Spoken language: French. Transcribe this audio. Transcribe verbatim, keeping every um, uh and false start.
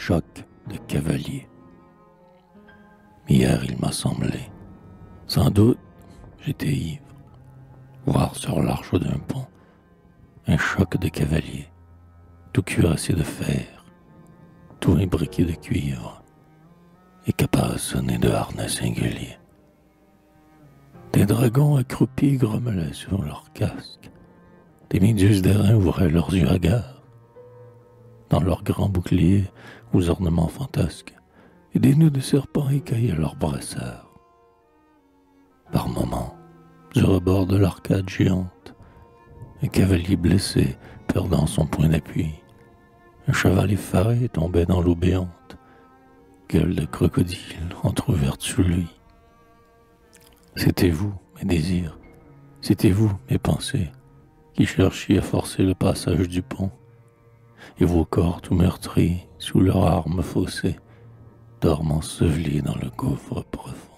choc de cavaliers. Hier, il m'a semblé, sans doute, j'étais ivre, voir sur l'arche d'un pont un choc de cavaliers, tout cuirassé de fer, tout imbriqué de cuivre et caparaçonné de harnais singuliers. Des dragons accroupis grommelaient sur leurs casques, des méduses d'airain ouvraient leurs yeux hagards, dans leurs grands boucliers aux ornements fantasques, et des nœuds de serpents écaillaient leurs brassards. Par moments, du rebord de l'arcade géante, un cavalier blessé perdant son point d'appui, un cheval effaré tombait dans l'eau béante, gueule de crocodile entr'ouverte sous lui. C'était vous, mes désirs, c'était vous, mes pensées, qui cherchiez à forcer le passage du pont, et vos corps tout meurtris, sous leurs armes faussées, dorment ensevelis dans le gouffre profond.